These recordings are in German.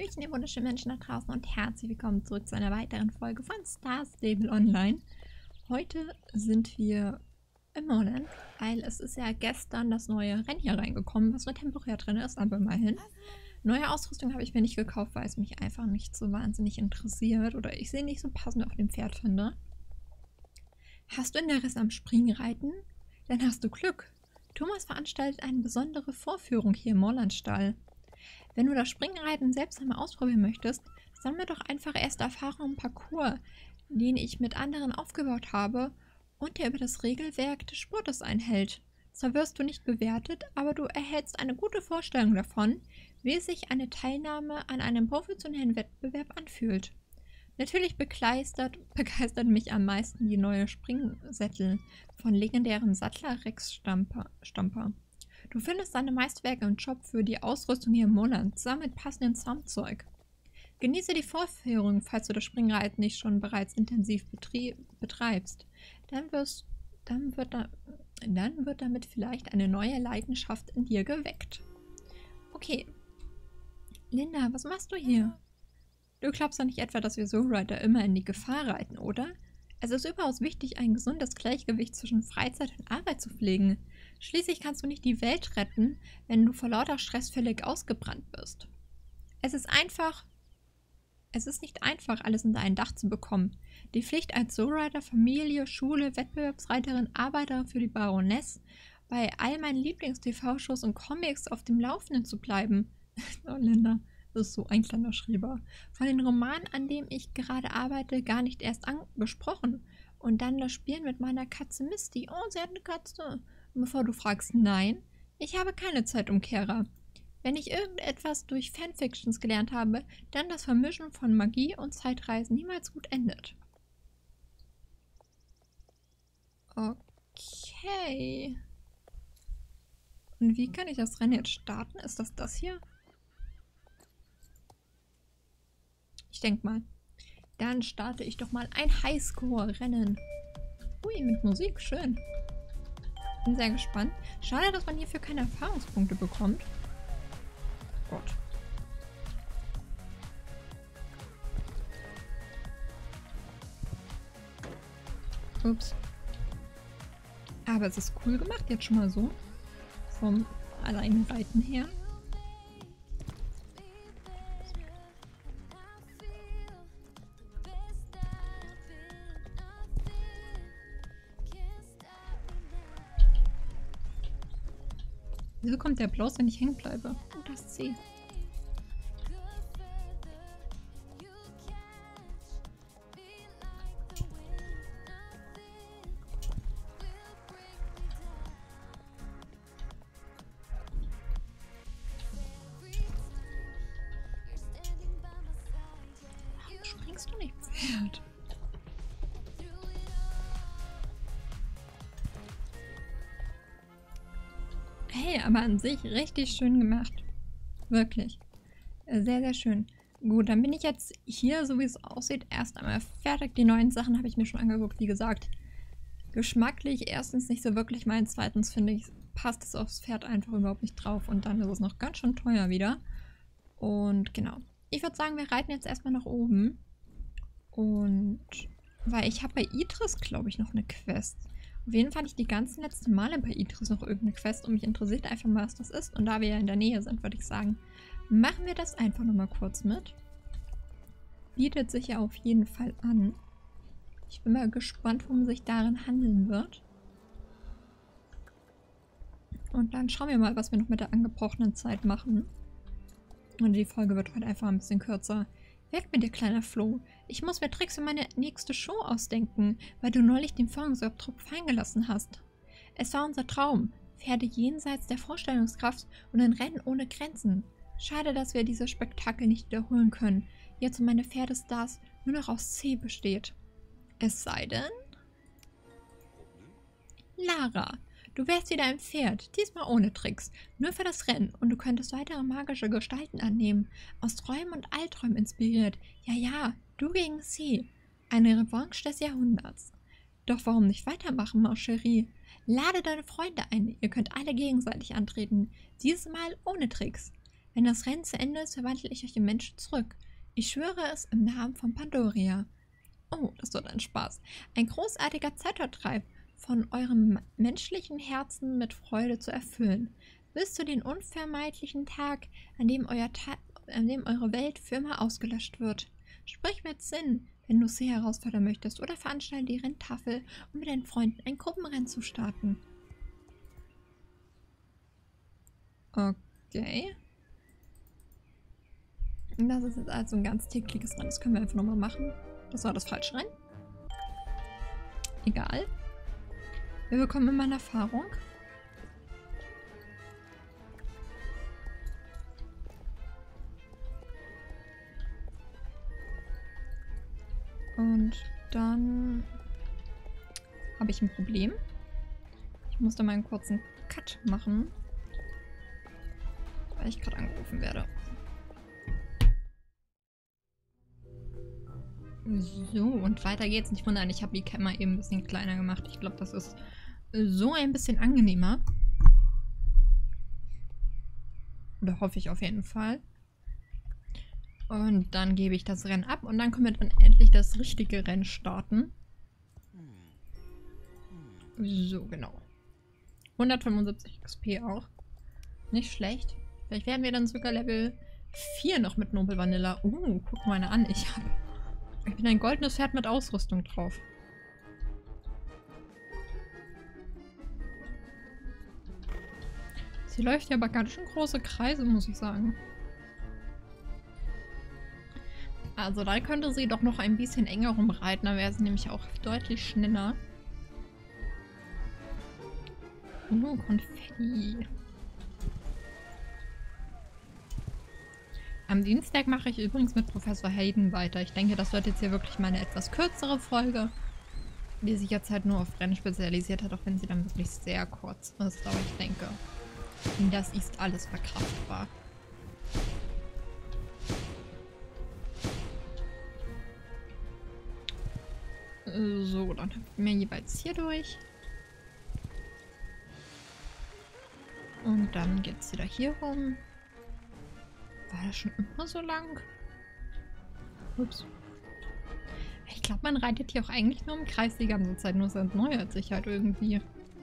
Hallöchen, ihr wunderschönen Menschen da draußen und herzlich willkommen zurück zu einer weiteren Folge von Star Stable Online. Heute sind wir im Moorland, weil es ist ja gestern das neue Rennen hier reingekommen, was nur temporär drin ist, aber immerhin. Neue Ausrüstung habe ich mir nicht gekauft, weil es mich einfach nicht so wahnsinnig interessiert oder ich sie nicht so passend auf dem Pferd finde. Hast du Interesse am Springreiten? Dann hast du Glück. Thomas veranstaltet eine besondere Vorführung hier im Moorlandstall. Wenn du das Springreiten selbst einmal ausprobieren möchtest, sammle doch einfach erste Erfahrungen im Parcours, den ich mit anderen aufgebaut habe und der über das Regelwerk des Sportes einhält. Zwar wirst du nicht bewertet, aber du erhältst eine gute Vorstellung davon, wie sich eine Teilnahme an einem professionellen Wettbewerb anfühlt. Natürlich begeistert mich am meisten die neue Springsättel von legendären Sattler Rex Stamper. Du findest seine Meisterwerke im Shop für die Ausrüstung hier im Moorland, zusammen mit passendem Soundzeug. Genieße die Vorführung, falls du das Springreiten nicht schon bereits intensiv betreibst. Dann wird damit vielleicht eine neue Leidenschaft in dir geweckt. Okay. Linda, was machst du hier? Du glaubst doch nicht etwa, dass wir Zoolrider immer in die Gefahr reiten, oder? Es ist überaus wichtig, ein gesundes Gleichgewicht zwischen Freizeit und Arbeit zu pflegen. Schließlich kannst du nicht die Welt retten, wenn du vor lauter Stress völlig ausgebrannt bist. Es ist nicht einfach, alles unter ein Dach zu bekommen. Die Pflicht als Zoolrider, Familie, Schule, Wettbewerbsreiterin, Arbeiterin für die Baroness, bei all meinen Lieblings-TV-Shows und Comics auf dem Laufenden zu bleiben. Oh, Linda, das ist so ein kleiner Schreiber. Von den Romanen, an dem ich gerade arbeite, gar nicht erst angesprochen. Und dann das Spielen mit meiner Katze Misty. Oh, sie hat eine Katze. Und bevor du fragst, nein, ich habe keine Zeitumkehrer. Wenn ich irgendetwas durch Fanfictions gelernt habe, dann das Vermischen von Magie und Zeitreisen niemals gut endet. Okay. Und wie kann ich das Rennen jetzt starten? Ist das hier? Ich denke mal. Dann starte ich doch mal ein Highscore-Rennen. Ui, mit Musik, schön. Bin sehr gespannt. Schade, dass man hierfür keine Erfahrungspunkte bekommt. Gott. Ups. Aber es ist cool gemacht jetzt schon mal so. Vom Alleinreiten her. Wieso kommt der Applaus, wenn ich hängen bleibe? Oh, das C. Warum springst du nicht, Pferd? Hey, aber an sich richtig schön gemacht. Wirklich. Sehr, sehr schön. Gut, dann bin ich jetzt hier, so wie es aussieht, erst einmal fertig. Die neuen Sachen habe ich mir schon angeguckt. Wie gesagt, geschmacklich erstens nicht so wirklich meins. Zweitens finde ich, passt es aufs Pferd einfach überhaupt nicht drauf. Und dann ist es noch ganz schön teuer wieder. Und genau. Ich würde sagen, wir reiten jetzt erstmal nach oben. Und weil ich habe bei Idris, glaube ich, noch eine Quest. Auf jeden Fall hatte ich die ganzen letzten Male bei Idris noch irgendeine Quest und mich interessiert einfach mal, was das ist. Und da wir ja in der Nähe sind, würde ich sagen, machen wir das einfach nochmal kurz mit. Bietet sich ja auf jeden Fall an. Ich bin mal gespannt, worum sich darin handeln wird. Und dann schauen wir mal, was wir noch mit der angebrochenen Zeit machen. Und die Folge wird heute einfach ein bisschen kürzer. Weg mit dir, kleiner Flo. Ich muss mir Tricks für meine nächste Show ausdenken, weil du neulich den Vorhangabdruck fallen gelassen hast. Es war unser Traum. Pferde jenseits der Vorstellungskraft und ein Rennen ohne Grenzen. Schade, dass wir dieses Spektakel nicht wiederholen können, jetzt meine Pferdestars nur noch aus C besteht. Es sei denn... Lara, du wärst wieder ein Pferd, diesmal ohne Tricks, nur für das Rennen und du könntest weitere magische Gestalten annehmen, aus Träumen und Albträumen inspiriert. Ja, ja, du gegen sie. Eine Revanche des Jahrhunderts. Doch warum nicht weitermachen, ma chérie? Lade deine Freunde ein, ihr könnt alle gegenseitig antreten, dieses Mal ohne Tricks. Wenn das Rennen zu Ende ist, verwandle ich euch in Menschen zurück. Ich schwöre es im Namen von Pandoria. Oh, das wird ein Spaß. Ein großartiger Zeitvertreib, von eurem menschlichen Herzen mit Freude zu erfüllen. Bis zu dem unvermeidlichen Tag, an dem eure Welt für immer ausgelöscht wird. Sprich mit Sinn, wenn du sie herausfordern möchtest, oder veranstalte die Renntafel, um mit deinen Freunden ein Gruppenrennen zu starten. Okay. Das ist jetzt also ein ganz tägliches Rennen. Das können wir einfach nochmal machen. Das war das falsche Rennen. Egal. Wir bekommen immer eine Erfahrung. Und dann habe ich ein Problem. Ich muss da mal einen kurzen Cut machen, weil ich gerade angerufen werde. So, und weiter geht's. Nicht wundern, ich habe die Cam mal eben ein bisschen kleiner gemacht. Ich glaube, das ist so ein bisschen angenehmer. Oder hoffe ich auf jeden Fall. Und dann gebe ich das Rennen ab und dann können wir dann endlich das richtige Rennen starten. So, genau. 175 XP auch. Nicht schlecht. Vielleicht werden wir dann sogar Level 4 noch mit Noble Vanilla. Guck mal eine an. Ich bin ein goldenes Pferd mit Ausrüstung drauf. Sie läuft ja aber ganz schön große Kreise, muss ich sagen. Also da könnte sie doch noch ein bisschen enger rumreiten, da wäre sie nämlich auch deutlich schneller. Konfetti. Am Dienstag mache ich übrigens mit Professor Hayden weiter. Ich denke, das wird jetzt hier wirklich mal eine etwas kürzere Folge, die sich jetzt halt nur auf Rennen spezialisiert hat, auch wenn sie dann wirklich sehr kurz ist. Aber ich denke, das ist alles verkraftbar. So, dann haben wir jeweils hier durch. Und dann geht es wieder hier rum. War das schon immer so lang? Ups. Ich glaube, man reitet hier auch eigentlich nur im Kreis die ganze Zeit. Nur es erneuert sich halt irgendwie.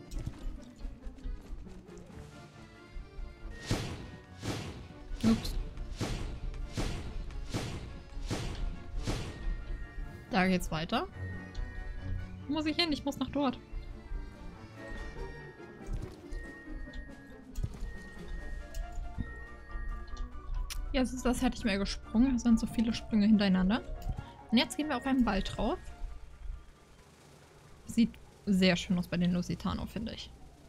Ups. Da geht's weiter. Wo muss ich hin? Ich muss nach dort. Ja, das hätte ich mir gesprungen. Das sind so viele Sprünge hintereinander. Und jetzt gehen wir auf einen Ball drauf. Sieht sehr schön aus bei den Lusitano, finde ich.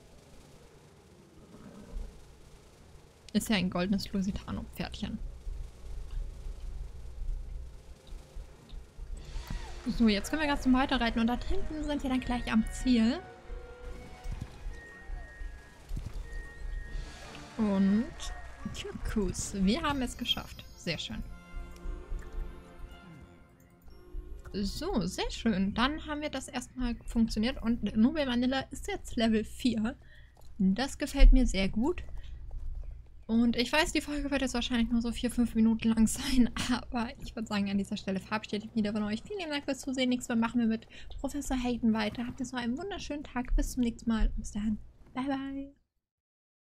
Ist ja ein goldenes Lusitano-Pferdchen. So, jetzt können wir ganz zum Weiterreiten und da hinten sind wir dann gleich am Ziel. Und Kuss, wir haben es geschafft. Sehr schön. So, sehr schön. Dann haben wir das erstmal funktioniert und Noble Vanilla ist jetzt Level 4. Das gefällt mir sehr gut. Und ich weiß, die Folge wird jetzt wahrscheinlich nur so 4-5 Minuten lang sein, aber ich würde sagen, an dieser Stelle verabschiede ich mich wieder von euch. Vielen Dank fürs Zusehen. Nächstes Mal machen wir mit Professor Hayden weiter. Habt jetzt noch einen wunderschönen Tag. Bis zum nächsten Mal. Bis dahin. Bye, bye.